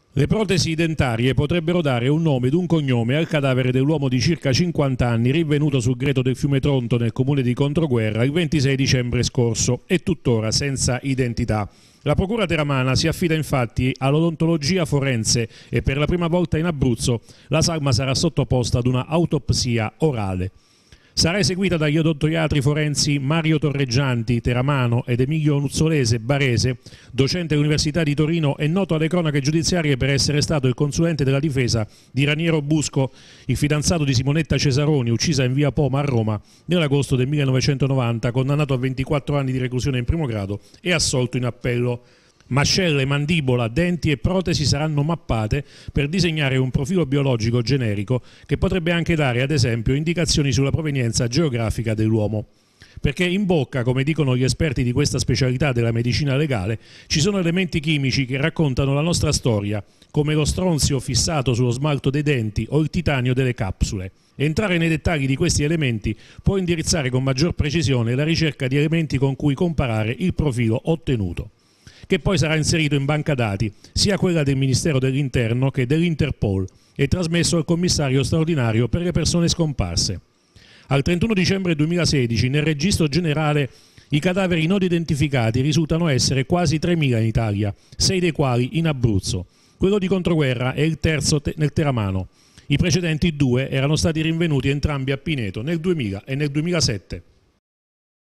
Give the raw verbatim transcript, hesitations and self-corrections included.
Le protesi dentarie potrebbero dare un nome ed un cognome al cadavere dell'uomo di circa cinquanta anni rinvenuto sul greto del fiume Tronto nel comune di Controguerra il ventisei dicembre scorso e tuttora senza identità. La procura teramana si affida infatti all'odontologia forense e per la prima volta in Abruzzo la salma sarà sottoposta ad una autopsia orale. Sarà eseguita dagli odontoiatri forensi Mario Torreggianti, teramano, ed Emilio Nuzzolese, barese, docente dell'Università di Torino e noto alle cronache giudiziarie per essere stato il consulente della difesa di Raniero Busco, il fidanzato di Simonetta Cesaroni, uccisa in via Poma a Roma nell'agosto del millenovecentonovanta, condannato a ventiquattro anni di reclusione in primo grado e assolto in appello. Mascelle, mandibola, denti e protesi saranno mappate per disegnare un profilo biologico generico che potrebbe anche dare, ad esempio, indicazioni sulla provenienza geografica dell'uomo. Perché in bocca, come dicono gli esperti di questa specialità della medicina legale, ci sono elementi chimici che raccontano la nostra storia, come lo stronzio fissato sullo smalto dei denti o il titanio delle capsule. Entrare nei dettagli di questi elementi può indirizzare con maggior precisione la ricerca di elementi con cui comparare il profilo ottenuto, che poi sarà inserito in banca dati, sia quella del Ministero dell'Interno che dell'Interpol, e trasmesso al commissario straordinario per le persone scomparse. Al trentuno dicembre duemilasedici, nel registro generale, i cadaveri non identificati risultano essere quasi tremila in Italia, sei dei quali in Abruzzo. Quello di Controguerra è il terzo te- nel Teramano. I precedenti due erano stati rinvenuti entrambi a Pineto nel duemila e nel duemilasette.